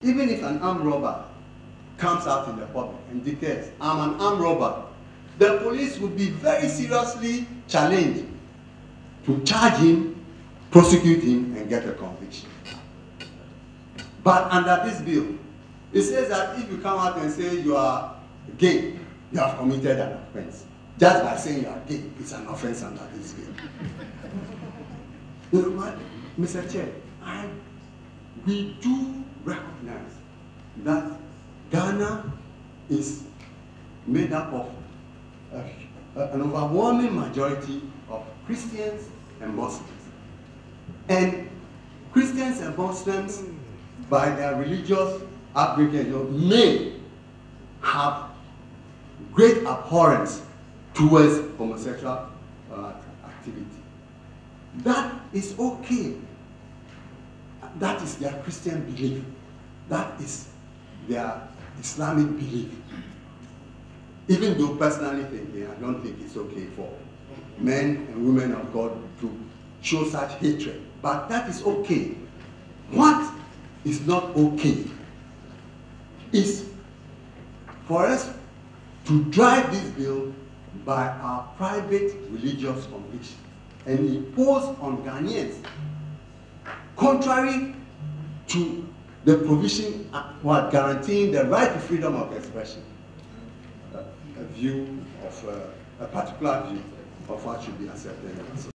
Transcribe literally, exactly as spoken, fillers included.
even if an armed robber comes out in the public and declares, I'm an armed robber, the police would be very seriously challenged to charge him, prosecute him, and get a conviction. But under this bill, it says that if you come out and say you are gay, you have committed an offense. Just by saying you are gay, it's an offense under this bill. You know what, Mister Chair, I, we do recognize that Ghana is made up of a, a, an overwhelming majority of Christians and Muslims. And Christians and Muslims, by their religious upbringing, may have great abhorrence towards homosexual uh, activity. That is okay. That is their Christian belief. That is their Islamic belief. Even though personally thinking, I don't think it's okay for men and women of God to show such hatred. But that is okay. What is not okay is for us to drive this bill by our private religious conviction and impose on Ghanaians, contrary to the provision what guaranteeing the right to freedom of expression, a, a view of uh, a particular view of what should be accepted in society.